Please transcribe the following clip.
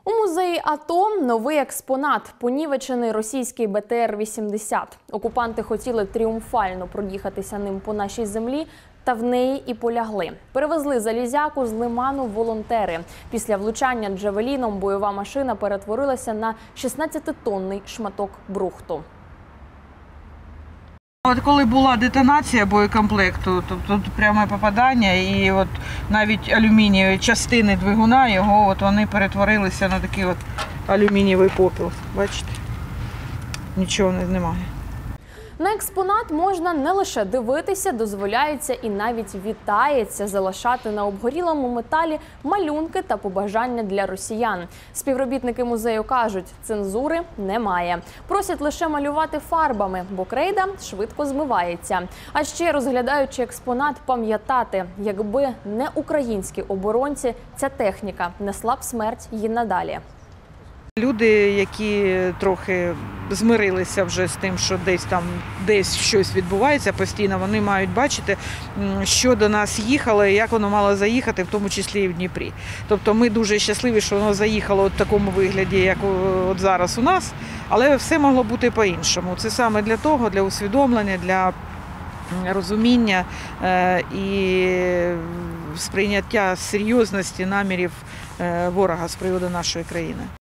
У музеї АТО новий експонат – понівечений російський БТР-80. Окупанти хотіли тріумфально проїхатися ним по нашій землі, та в неї і полягли. Перевезли залізяку з лиману волонтери. Після влучання джавеліном бойова машина перетворилася на 16-тонний шматок брухту. От коли була детонація боєкомплекту, тобто пряме попадання, і от навіть алюмінієві частини двигуна його, вони перетворилися на такий от алюмінієвий попіл. Бачите? Нічого немає. На експонат можна не лише дивитися, дозволяється і навіть вітається залишати на обгорілому металі малюнки та побажання для росіян. Співробітники музею кажуть, цензури немає. Просять лише малювати фарбами, бо крейда швидко змивається. А ще, розглядаючи експонат, пам'ятати, якби не українські оборонці, ця техніка несла б смерть їй надалі. Люди, які трохи змирилися вже з тим, що десь щось відбувається постійно, вони мають бачити, що до нас їхало і як воно мало заїхати, в тому числі і в Дніпрі. Тобто ми дуже щасливі, що воно заїхало в такому вигляді, як от зараз у нас, але все могло бути по-іншому. Це саме для того, для усвідомлення, для розуміння і сприйняття серйозності намірів ворога з приводу нашої країни.